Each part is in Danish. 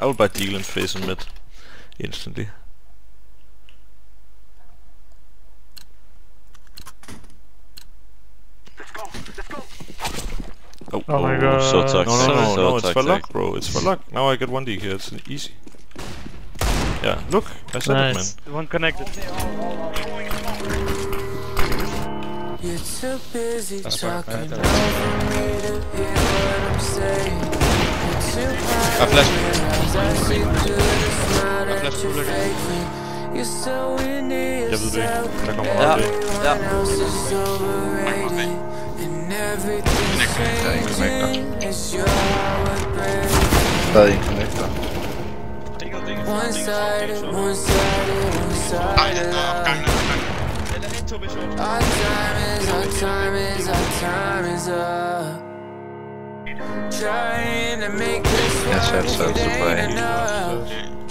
I will buy deal and face him mid instantly. Oh my god. So toxic. No, it's for luck, bro. It's for luck. Now I get 1D here. It's easy. Yeah, look, I said it, man. One connected. You're too busy talking over me to hear what I'm saying. You're too high to realize I see through the smile that you're faking. You're so into yourself. Everyone else is overrated. And everything's changing. It's your heart breaking. Stadig en connector. One-sided, one-sided, one-sided love. Our time is up. Trying to make this work, it ain't enough.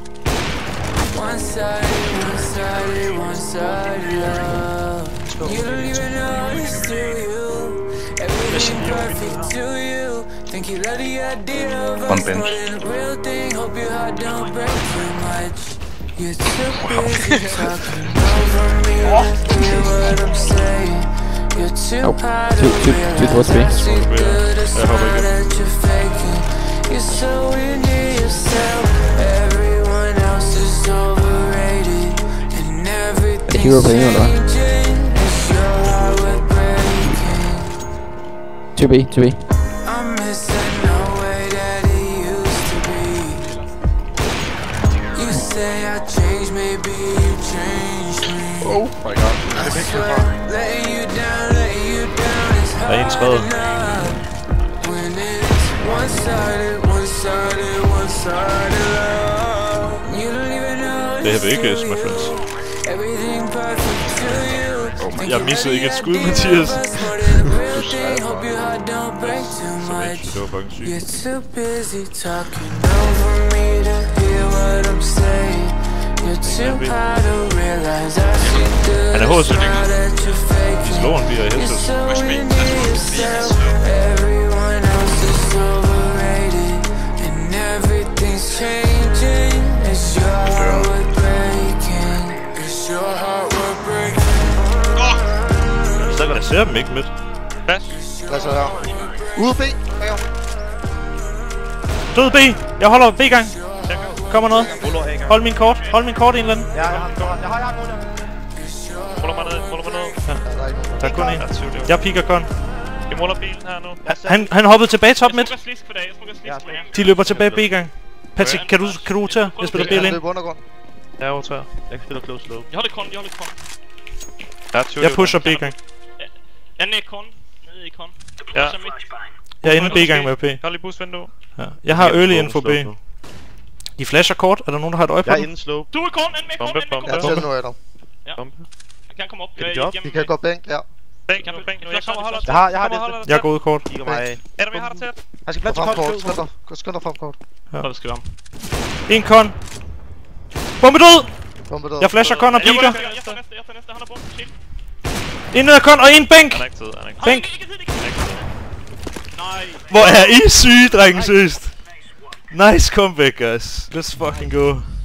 One-sided love. You don't even know it's to you. Everything perfect to you. Think you love the idea of us more than a real thing. Hope your heart don't break too much. You're too busy talking over me to hear what I'm saying. You're too high to realize I see through the smile that you're faking. You're so into yourself. Everyone else is overrated. And everything's changing. It's your heart we're breaking. 2B. I'm missing the way that it used to be. You say I changed, maybe you changed me. Oh my god. I swear, letting you down is hard enough. When it's one-sided love. You don't even know Det her ikke, my friends. everything perfect to you. Jeg missede ikke et skud, Mathias. Hope your heart don't break too much. Det var fucking sygt. You're too busy talking over me to hear what I'm saying. You're too high to realize I see through the smile that you're faking. You're so into yourself. Everyone else is overrated. And everything's changing. It's your heart we're breaking. It's your heart we're breaking. Jeg ser dem ikke midt. Hvad så her? Ude B! Død B! Jeg holder B-gang. Kommer noget. Hold min kort en eller anden. Ja, jeg har den. Jeg har den. Ruller mig ned. Ja. Der er kun en. Jeg piker kun. Jeg ruller bilen her nu. Han hoppede tilbage top midt. Jeg slisk for dag. De løber tilbage B-gang. Patrick, kan du rotere? Jeg spiller bil ind. Jeg er overtør. Jeg kan spille close slope. Jeg holder kon. Jeg pusher B-gang. Jeg er kon. Nede i kon. Ja. Jeg er inde B-gang med P. Hold i busvindue. Ja. Jeg har early info B. De flasher kort. Er der nogen, der har et øje på Jeg er dem? inde slope. Du er kon, ind med kon. Jeg tæller nu af dem. Ja. Jeg kan komme op. De kan gå bænk, ja. Bænk. Jeg har det. Jeg er gået kort. Kigger mig af. Adam, jeg har det tæt. Han skal plads til kort. Skynd dig frem kort. Hvad skal vi om? En kon. Bombe død! Bombe død. Jeg flasher kon og piker. Jeg tager næste. Han er bombe. Shit. En ned af kon og en bænk! Han er ikke tid. Bænk! Nej. Hvor er I syge, drenge, seriøst? Nice comeback, guys. Let's fucking go.